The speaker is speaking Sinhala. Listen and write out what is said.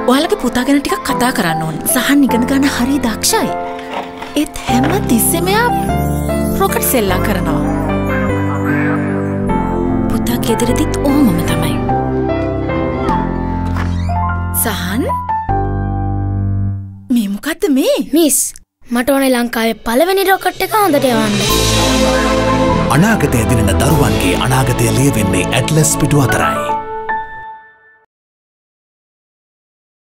ඔයාලගේ පුතා ගැන ටිකක් කතා කරන්න ඕන. සහන් ඉගෙන ගන්න හරි දක්ෂයි. ඒත් හැම තිස්සෙම එයා රොකට් සෙල්ලම් කරනවා. පුතා ගෙදරදිත් ඕමම තමයි. සහන් මේ මොකද්ද මේ? මිස් මට ඕනේ ලංකාවේ පළවෙනි රොකට් එක හොඳට යවන්න. අනාගතය දිනන දරුවන්ගේ අනාගතය ලියවෙන්නේ ඇට්ලස් පිටු අතරයි.